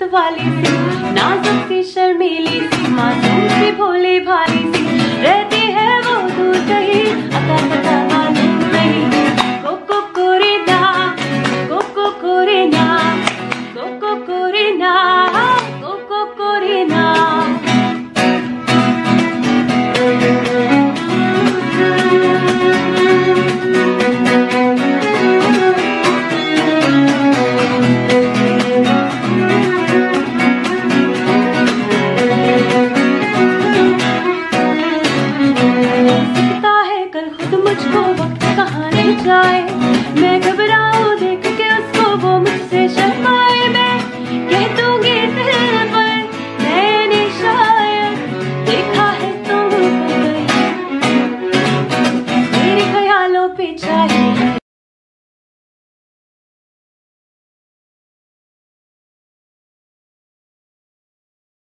वाली सी, नाजुक सी शर्मीली सी, मासूम सी भोली भाली सी, रहती है वो दूर कहीं, अता पता मालूम नहीं। कोको कोरिना, कोको कोरिना, कोको कोरिना, कोको कोरिना। मुझको वक्त कहाँ ले जाए, मैं घबरा